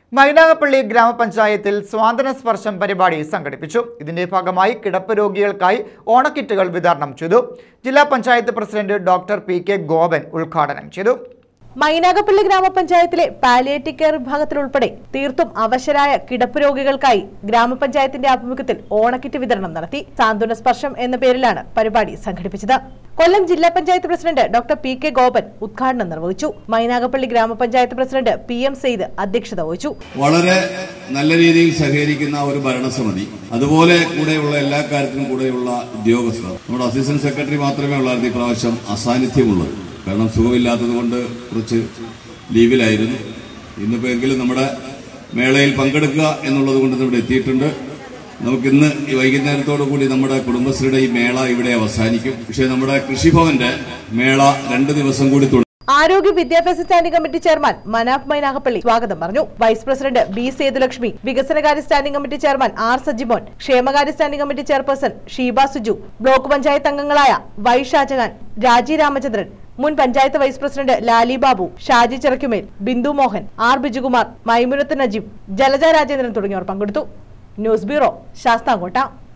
മൈനാഗപ്പള്ളി ഗ്രാമപഞ്ചായത്തിൽ സ്വാതന്ത്ര്യ സ്പർശം പരിപാടി സംഘടിപ്പിച്ചു. ഇതിന്റെ ഭാഗമായി കിടപ്പ് രോഗികൾക്കായി ഓണക്കിറ്റുകൾ വിതരണം ചെയ്തു. ജില്ലാ panchayat president doctor P K. Gopan ഉദ്ഘാടനം ചെയ്തു. മൈനാഗപ്പള്ളി ഗ്രാമപഞ്ചായത്തിലെ പാലിയേറ്റീവ് കെയർ വിഭാഗത്തിലുൾപ്പെടെ തീർത്തും അവശരായ കിടപ്പ് രോഗികൾക്കായി ഗ്രാമപഞ്ചായത്തിന്റെ ആഭിമുഖ്യത്തിൽ ഓണക്കിറ്റ് വിതരണം നടത്തി. സാന്ത്വന സ്പർശം എന്ന പേരിലാണ് പരിപാടി സംഘടിപ്പിച്ചത്. കൊല്ലം ജില്ലാ panchayat president doctor P K. Gopan ഉദ്ഘാടനം നിർവഹിച്ചു. മൈനാഗപ്പള്ളി ഗ്രാമപഞ്ചായത്ത് പ്രസിഡന്റ് പി.എം. സെയ്ദ് അധ്യക്ഷത വഹിച്ചു. വളരെ നല്ല രീതിയിൽ സഹകരിക്കുന്ന ഒരു ഭരണസമിതി, അതുപോലെ കൂടെയുള്ള എല്ലാ കാര്യത്തിനും കൂടെയുള്ള ഉദ്യോഗസ്ഥർ, നമ്മുടെ അസിസ്റ്റന്റ് സെക്രട്ടറി മാത്രമേ ഉള്ളായിരുന്നു ഈ പ്രാവശ്യം അസാന്നിധ്യമുള്ളത്. കാരണം സുഖമില്ലാത്തത് കൊണ്ട് കുറച്ച് ലീവിലായിരുന്നു. ഇന്നിപ്പോൾ എങ്കിലും നമ്മുടെ മേളയിൽ പങ്കെടുക്കുക എന്നുള്ളത് കൊണ്ട് ഇവിടെ എത്തിയിട്ടുണ്ട്. നമുക്കിന്ന് ഈ വൈകുന്നേരത്തോടു കൂടി നമ്മുടെ കുടുംബശ്രീയുടെ ഈ മേള ഇവിടെ അവസാനിക്കും. പക്ഷേ നമ്മുടെ കൃഷിഭവന്റെ മേള 2 ദിവസം കൂടി തുടരും. ആരോഗ്യ വിദ്യാഭ്യാസ standing committee chairman Manaf Mynagappally സ്വാഗതം പറഞ്ഞു. Vice president B. സേതുലക്ഷ്മി, വികസനകാര്യ standing committee chairman R. Sajimon, ക്ഷേമകാര്യ standing committee chairperson Sheeba Suju, block panchayat അംഗങ്ങളായ വൈ ഷാജഹാൻ, രാജി രാമചന്ദ്രൻ, മുൻ panchayat vice president Lali Babu, Shaji Chirakkumel, Bindu Mohan, R. Bijukumar, Maimunath Najeeb, Jalaja Rajendran തുടങ്ങിയവർ പങ്കെടുത്തു. News bureau, Sasthamkotta.